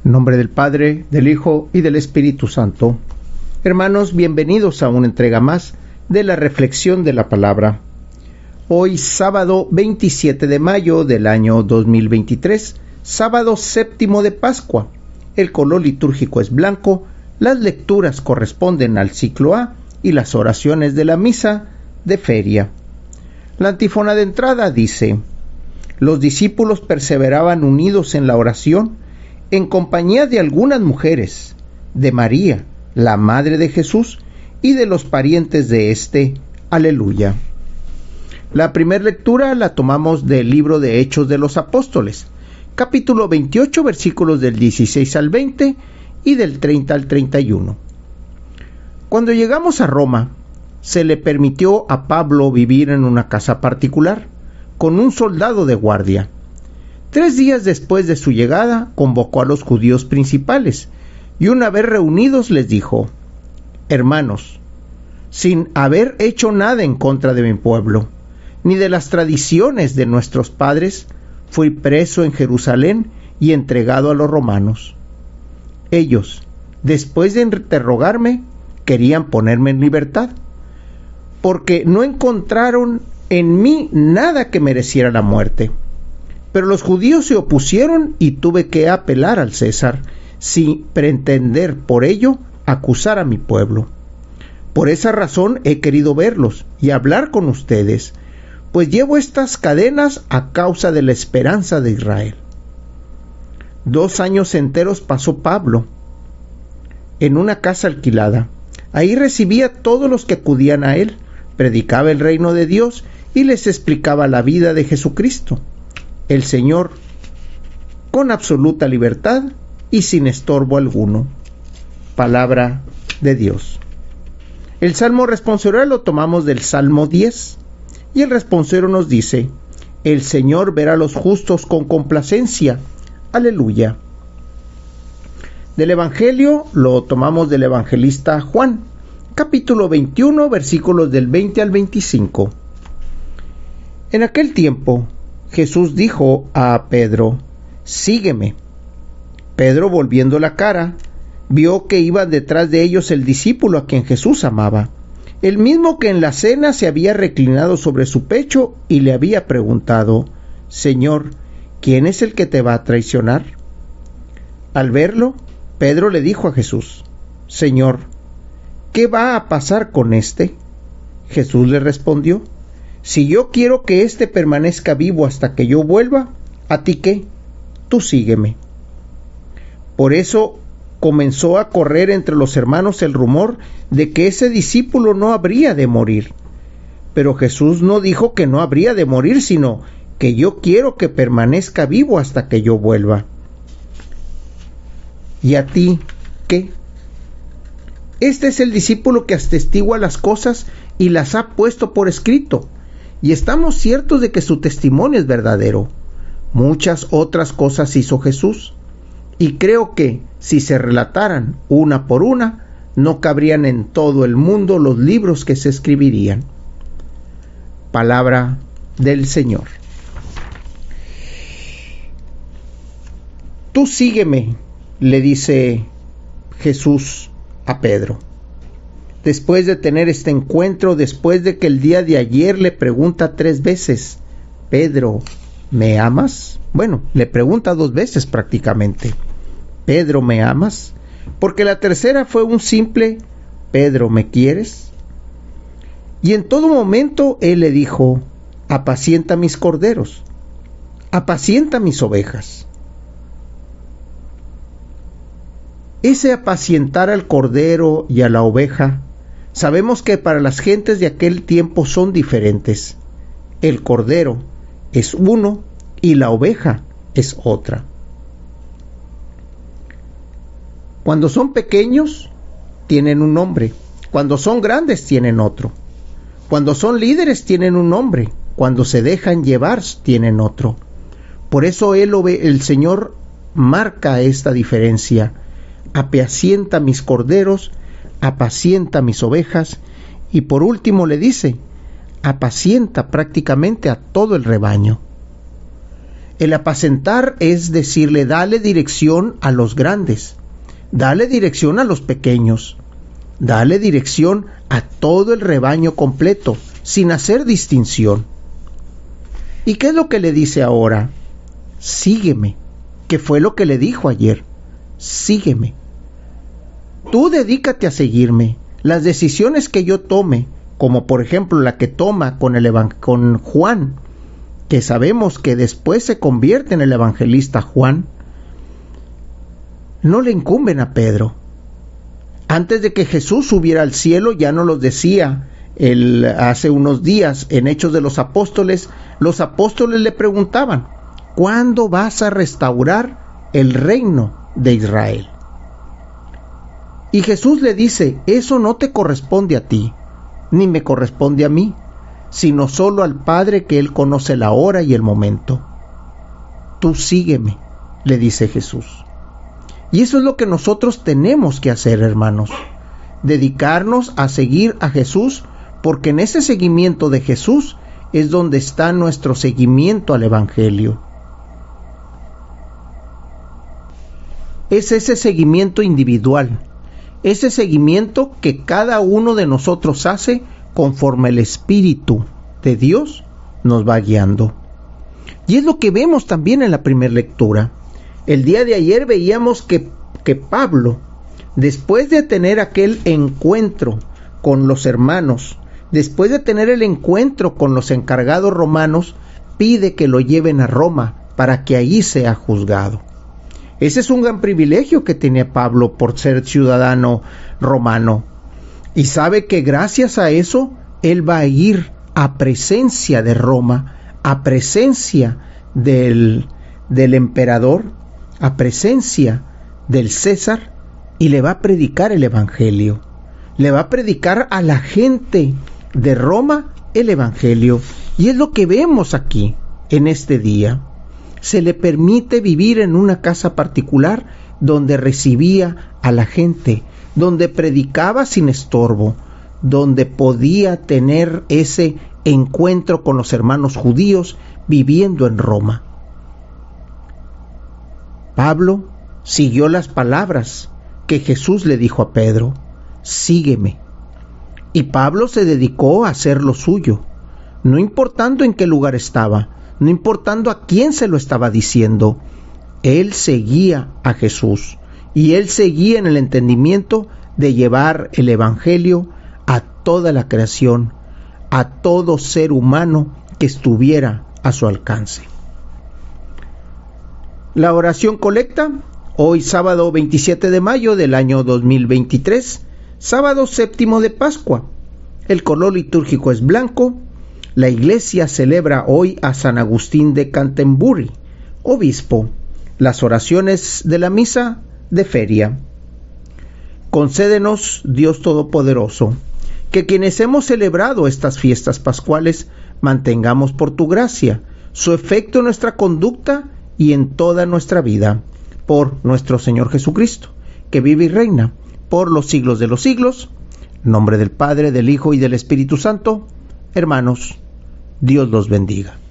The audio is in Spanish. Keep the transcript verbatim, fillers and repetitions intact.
En nombre del Padre, del Hijo y del Espíritu Santo. Hermanos, bienvenidos a una entrega más de la reflexión de la palabra. Hoy, sábado veintisiete de mayo del año dos mil veintitrés, sábado séptimo de Pascua. El color litúrgico es blanco, las lecturas corresponden al ciclo A y las oraciones de la misa de feria. La antífona de entrada dice: los discípulos perseveraban unidos en la oración, en compañía de algunas mujeres, de María, la madre de Jesús, y de los parientes de éste. Aleluya. La primera lectura la tomamos del libro de Hechos de los Apóstoles, capítulo veintiocho, versículos del dieciséis al veinte y del treinta al treinta y uno. Cuando llegamos a Roma, se le permitió a Pablo vivir en una casa particular, con un soldado de guardia. Tres días después de su llegada, convocó a los judíos principales, y una vez reunidos les dijo: hermanos, sin haber hecho nada en contra de mi pueblo, ni de las tradiciones de nuestros padres, fui preso en Jerusalén y entregado a los romanos. Ellos, después de interrogarme, querían ponerme en libertad, porque no encontraron en mí nada que mereciera la muerte. Pero los judíos se opusieron y tuve que apelar al César, sin pretender por ello acusar a mi pueblo. Por esa razón he querido verlos y hablar con ustedes, pues llevo estas cadenas a causa de la esperanza de Israel. Dos años enteros pasó Pablo en una casa alquilada. Ahí recibía a todos los que acudían a él, predicaba el reino de Dios y les explicaba la vida de Jesucristo, el Señor, con absoluta libertad y sin estorbo alguno. Palabra de Dios. El salmo responsorial lo tomamos del Salmo diez, y el responsorial nos dice: el Señor verá a los justos con complacencia. Aleluya. Del Evangelio lo tomamos del evangelista Juan, capítulo veintiuno, versículos del veinte al veinticinco. En aquel tiempo, Jesús dijo a Pedro: sígueme. Pedro, volviendo la cara, vio que iba detrás de ellos el discípulo a quien Jesús amaba, el mismo que en la cena se había reclinado sobre su pecho y le había preguntado: Señor, ¿quién es el que te va a traicionar? Al verlo, Pedro le dijo a Jesús: Señor, ¿qué va a pasar con éste? Jesús le respondió: si yo quiero que éste permanezca vivo hasta que yo vuelva, ¿a ti qué? Tú sígueme. Por eso comenzó a correr entre los hermanos el rumor de que ese discípulo no habría de morir. Pero Jesús no dijo que no habría de morir, sino que yo quiero que permanezca vivo hasta que yo vuelva. ¿Y a ti qué? Este es el discípulo que atestigua las cosas y las ha puesto por escrito, y estamos ciertos de que su testimonio es verdadero. Muchas otras cosas hizo Jesús, y creo que, si se relataran una por una, no cabrían en todo el mundo los libros que se escribirían. Palabra del Señor. Tú sígueme, le dice Jesús a Pedro. Después de tener este encuentro, después de que el día de ayer le pregunta tres veces: Pedro, ¿me amas? Bueno, le pregunta dos veces prácticamente: Pedro, ¿me amas? Porque la tercera fue un simple: Pedro, ¿me quieres? Y en todo momento él le dijo: apacienta mis corderos, apacienta mis ovejas. Ese apacientar al cordero y a la oveja, sabemos que para las gentes de aquel tiempo son diferentes. El cordero es uno y la oveja es otra. Cuando son pequeños, tienen un nombre. Cuando son grandes, tienen otro. Cuando son líderes, tienen un nombre. Cuando se dejan llevar, tienen otro. Por eso él, el Señor marca esta diferencia. Apacienta mis corderos, apacienta mis ovejas, y por último le dice: apacienta prácticamente a todo el rebaño. El apacentar es decirle, dale dirección a los grandes, dale dirección a los pequeños, dale dirección a todo el rebaño completo, sin hacer distinción. ¿Y qué es lo que le dice ahora? Sígueme, que fue lo que le dijo ayer. Sígueme. Tú dedícate a seguirme. Las decisiones que yo tome, como por ejemplo la que toma con, el evan- con Juan, que sabemos que después se convierte en el evangelista Juan, no le incumben a Pedro. Antes de que Jesús subiera al cielo, ya nos lo decía el, hace unos días en Hechos de los Apóstoles, los apóstoles le preguntaban, ¿cuándo vas a restaurar el reino de Israel? Y Jesús le dice, eso no te corresponde a ti, ni me corresponde a mí, sino solo al Padre, que Él conoce la hora y el momento. Tú sígueme, le dice Jesús. Y eso es lo que nosotros tenemos que hacer, hermanos, dedicarnos a seguir a Jesús, porque en ese seguimiento de Jesús es donde está nuestro seguimiento al Evangelio. Es ese seguimiento individual, ese seguimiento que cada uno de nosotros hace conforme el Espíritu de Dios nos va guiando. Y es lo que vemos también en la primera lectura. El día de ayer veíamos que, que Pablo, después de tener aquel encuentro con los hermanos, después de tener el encuentro con los encargados romanos, pide que lo lleven a Roma para que allí sea juzgado. Ese es un gran privilegio que tenía Pablo por ser ciudadano romano. Y sabe que gracias a eso, él va a ir a presencia de Roma, a presencia del, del emperador, a presencia del César, y le va a predicar el Evangelio. Le va a predicar a la gente de Roma el Evangelio. Y es lo que vemos aquí, en este día. Se le permite vivir en una casa particular donde recibía a la gente, donde predicaba sin estorbo, donde podía tener ese encuentro con los hermanos judíos viviendo en Roma. Pablo siguió las palabras que Jesús le dijo a Pedro, sígueme. Y Pablo se dedicó a hacer lo suyo, no importando en qué lugar estaba, no importando a quién se lo estaba diciendo. Él seguía a Jesús y él seguía en el entendimiento de llevar el Evangelio a toda la creación, a todo ser humano que estuviera a su alcance. La oración colecta, hoy sábado veintisiete de mayo del año dos mil veintitrés, sábado séptimo de Pascua. El color litúrgico es blanco. La iglesia celebra hoy a San Agustín de Canterbury, obispo. Las oraciones de la misa de feria. Concédenos, Dios Todopoderoso, que quienes hemos celebrado estas fiestas pascuales mantengamos por tu gracia su efecto en nuestra conducta y en toda nuestra vida. Por nuestro Señor Jesucristo, que vive y reina por los siglos de los siglos. En nombre del Padre, del Hijo y del Espíritu Santo. Hermanos, Dios los bendiga.